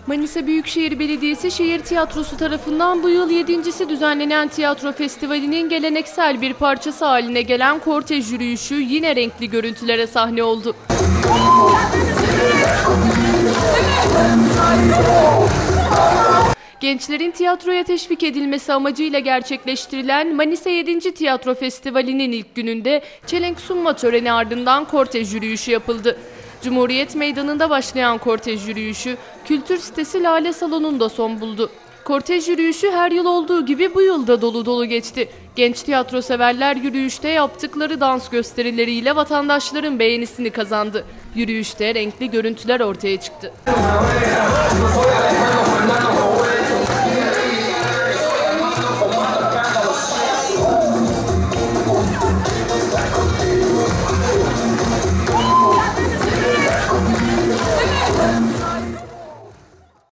Manisa Büyükşehir Belediyesi Şehir Tiyatrosu tarafından bu yıl 7.'si düzenlenen tiyatro festivalinin geleneksel bir parçası haline gelen kortej yürüyüşü yine renkli görüntülere sahne oldu. Gençlerin tiyatroya teşvik edilmesi amacıyla gerçekleştirilen Manisa 7. Tiyatro Festivali'nin ilk gününde çelenk sunma töreni ardından kortej yürüyüşü yapıldı. Cumhuriyet Meydanı'nda başlayan kortej yürüyüşü kültür sitesi Lale Salonu'nda son buldu. Kortej yürüyüşü her yıl olduğu gibi bu yıl da dolu dolu geçti. Genç tiyatro severler yürüyüşte yaptıkları dans gösterileriyle vatandaşların beğenisini kazandı. Yürüyüşte renkli görüntüler ortaya çıktı.